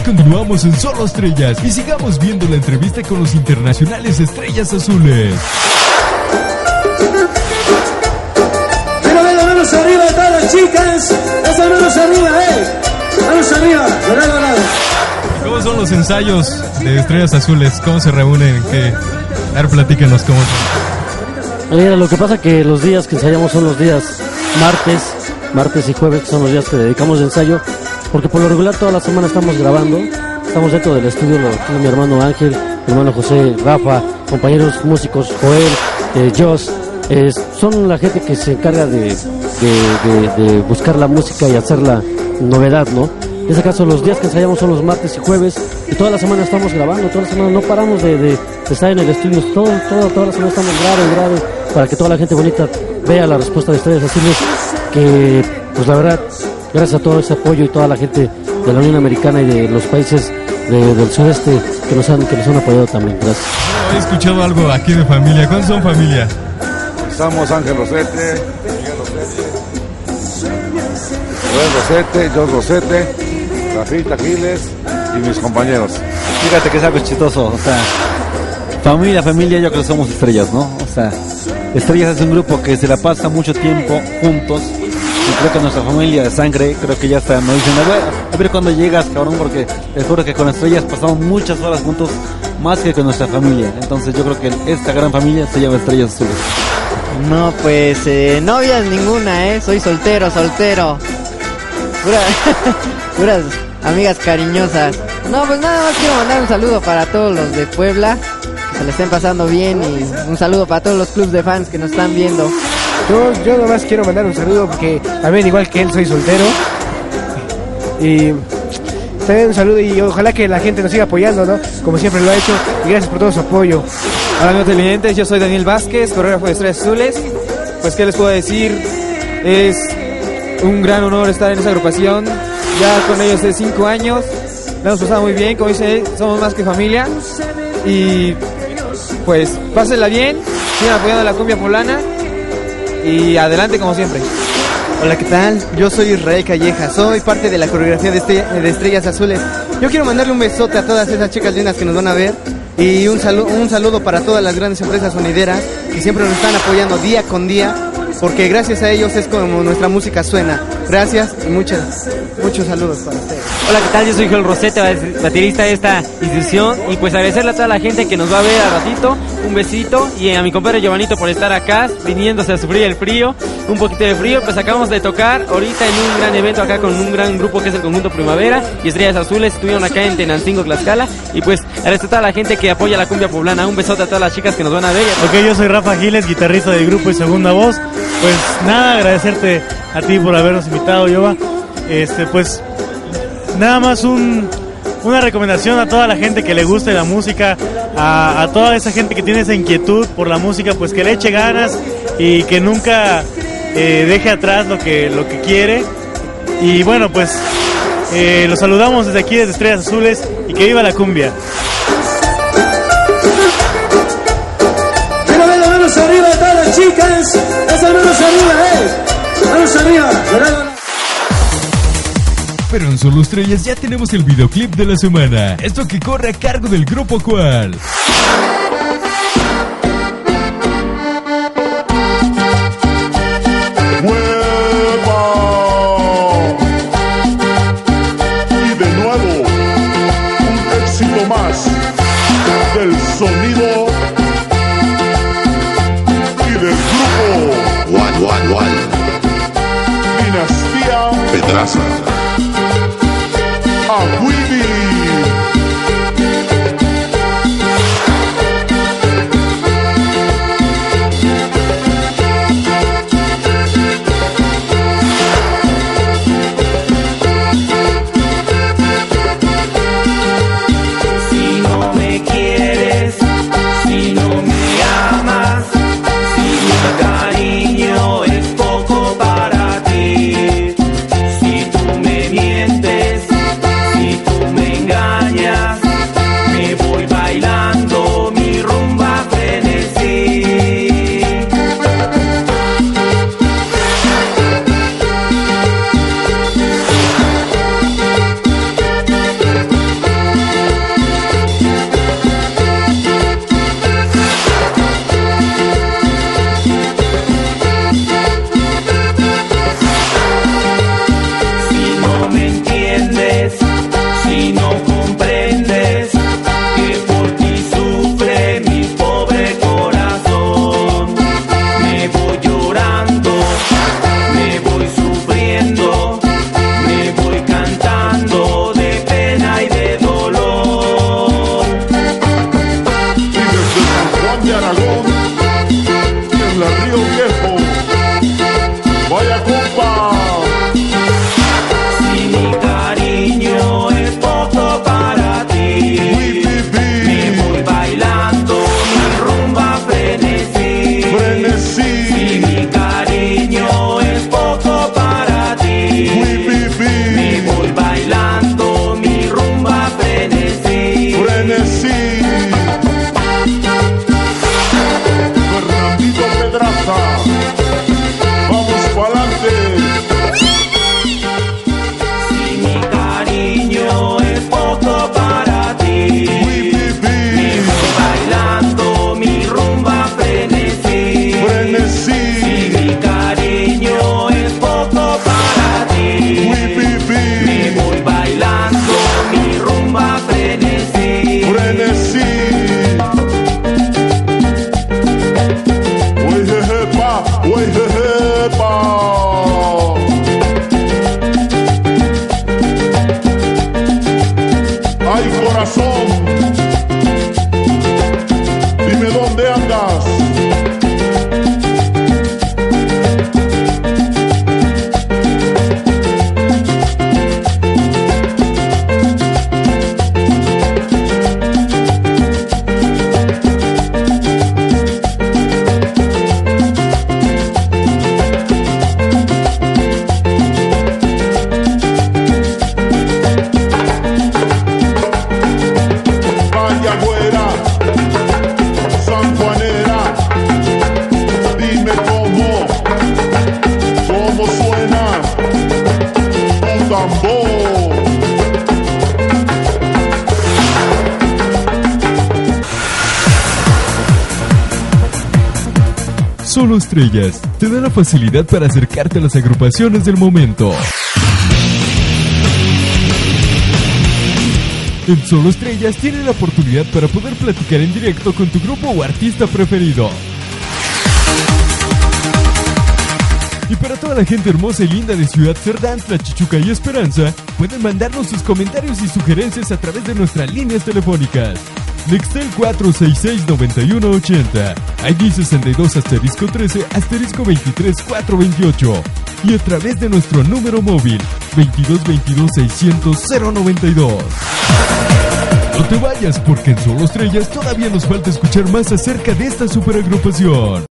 Ahora continuamos en Solo Estrellas y sigamos viendo la entrevista con los internacionales Estrellas Azules. Pero ven las manos arriba de todas las chicas. Esas manos arriba, manos arriba, de lado a lado. ¿Cómo son los ensayos de Estrellas Azules? ¿Cómo se reúnen? A ver, platíquenos cómo son. Mira, lo que pasa que los días que ensayamos son los días martes y jueves, que son los días que dedicamos de ensayo, porque por lo regular toda la semana estamos grabando, estamos dentro del estudio, mi hermano Ángel, mi hermano José, Rafa, compañeros músicos, Joel, Joss, son la gente que se encarga de buscar la música y hacer la novedad, ¿no? En este caso los días que ensayamos son los martes y jueves, y toda la semana estamos grabando, toda la semana no paramos de estar en el estudio, toda la semana estamos grave, para que toda la gente bonita vea la respuesta de Estrellas Azules, que pues la verdad, gracias a todo ese apoyo y toda la gente de la Unión Americana y de los países del sudeste que nos han apoyado también. Gracias. He escuchado algo aquí de familia. ¿Cuántos son familia? Estamos Ángel Rosete, Miguel Rosete, Joel Rosete, Jos Rosete, Rafita Giles y mis compañeros. Fíjate que es algo chistoso, o sea, familia, yo creo que somos estrellas, ¿no? O sea, Estrellas es un grupo que se la pasa mucho tiempo juntos. Y creo que nuestra familia de sangre, creo que ya está, nos dicen, a ver cuándo llegas, cabrón, porque les juro que con Estrellas pasamos muchas horas juntos, más que con nuestra familia. Entonces yo creo que esta gran familia se llama Estrellas Azules. No, pues, novias ninguna, soy soltero. Puras amigas cariñosas. No, pues nada más quiero mandar un saludo para todos los de Puebla, que se le estén pasando bien, y un saludo para todos los clubs de fans que nos están viendo. Yo nomás quiero mandar un saludo porque también igual que él soy soltero. Y también un saludo y ojalá que la gente nos siga apoyando, ¿no? Como siempre lo ha hecho, y gracias por todo su apoyo. Hola amigos televidentes, yo soy Daniel Vázquez, coreógrafo de Estrellas Azules. Pues qué les puedo decir, es un gran honor estar en esa agrupación, ya con ellos de 5 años, la hemos pasado muy bien, como dice, somos más que familia. Y pues pásenla bien, sigan apoyando la cumbia poblana y adelante como siempre. Hola, ¿qué tal? Yo soy Israel Calleja, soy parte de la coreografía de Estrellas Azules. Yo quiero mandarle un besote a todas esas chicas lindas que nos van a ver y un saludo para todas las grandes empresas sonideras que siempre nos están apoyando día con día, porque gracias a ellos es como nuestra música suena. Gracias y muchos saludos para ustedes. Hola, ¿qué tal? Yo soy Joel Rosete, baterista de esta institución, y pues agradecerle a toda la gente que nos va a ver al ratito, un besito, y a mi compadre Giovanito por estar acá, viniéndose a sufrir el frío, un poquito de frío. Pues acabamos de tocar ahorita en un gran evento acá con un gran grupo que es el Conjunto Primavera y Estrellas Azules, estuvieron acá en Tenancingo, Tlaxcala, y pues agradecer a toda la gente que apoya la cumbia poblana, un besote a todas las chicas que nos van a ver. Ok, yo soy Rafa Giles, guitarrista del grupo y segunda voz. Pues nada, agradecerte a ti por habernos invitado, Yoba. Pues nada más una recomendación a toda la gente que le guste la música, a toda esa gente que tiene esa inquietud por la música, pues que le eche ganas y que nunca deje atrás lo que quiere. Y bueno, pues los saludamos desde aquí, desde Estrellas Azules, y que viva la cumbia. Pero ven las manos arriba de todas las chicas, esas manos arriba, manos arriba, ¿verdad? Pero en Solo Estrellas ya tenemos el videoclip de la semana. Esto que corre a cargo del grupo Cual. Y de nuevo, un éxito más del sonido y del grupo Wal. Dinastía Pedraza. A Willy. Si no me quieres, si no me amas, si mi cariño es poco para ti, si tú Si no comprendes que por ti sufre mi pobre corazón, me voy llorando, me voy sufriendo, me voy cantando de pena y de dolor. Y desde San Juan de Aragón, en la Río Viejo, vaya compa. Si mi cariño es poco para ti, me voy bailando mi rumba frenesí. Si mi cariño es poco para ti, me voy bailando mi rumba frenesí. Fernandito Pedraza, vamos pa'lante. Si mi cariño es poco para ti, me voy bailando mi rumba frenesí. Si mi cariño es poco para ti, me voy bailando mi rumba frenesí. Uy, jejepa, uy, jejepa. Ay, corazón, dime dónde andas. Vaya güera, sanjuanera, dime cómo suena tu tambor. Solo Estrellas te da la facilidad para acercarte a las agrupaciones del momento. En Solo Estrellas tienes la oportunidad para poder platicar en directo con tu grupo o artista preferido. Y para toda la gente hermosa y linda de Ciudad Cerdán, Tlachichuca y Esperanza, pueden mandarnos sus comentarios y sugerencias a través de nuestras líneas telefónicas. Nextel 466-9180, ID 62*13*23 y a través de nuestro número móvil 2222-600-092. No te vayas, porque en Solo Estrellas todavía nos falta escuchar más acerca de esta superagrupación.